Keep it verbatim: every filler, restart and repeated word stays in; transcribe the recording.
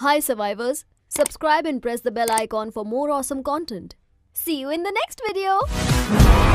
Hi survivors, subscribe and press the bell icon for more awesome content. See you in the next video.